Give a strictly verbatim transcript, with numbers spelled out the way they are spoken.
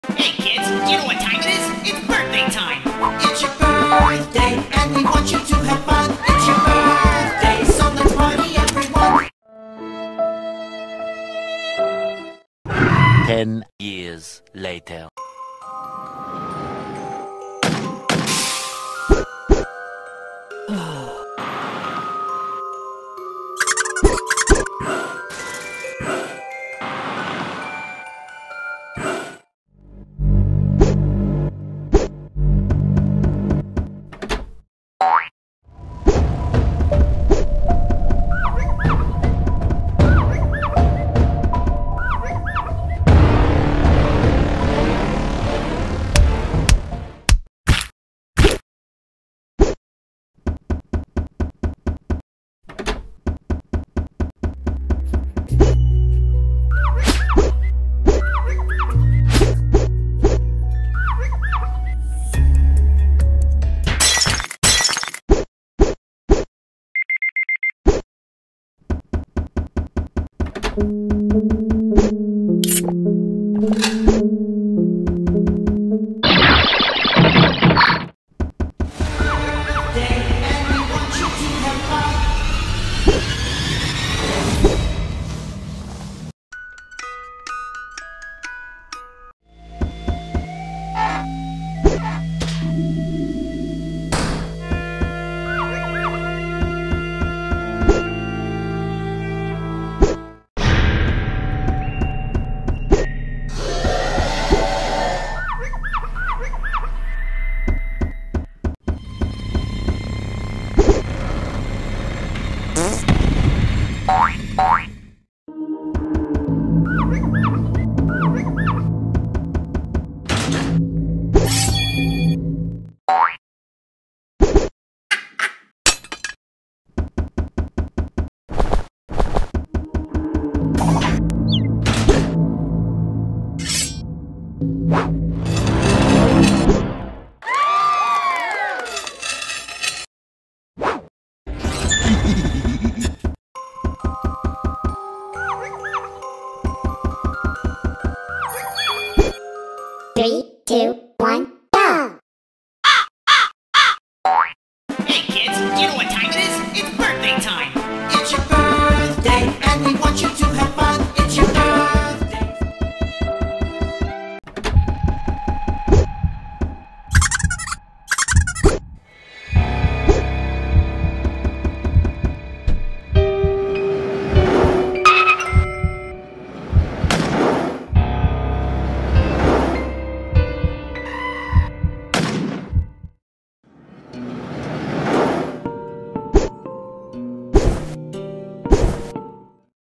Hey kids, do you know what time it is? It's birthday time! It's your birthday, and we want you to have fun. It's your birthday, so let's party, everyone. Ten years later. Three, two, one.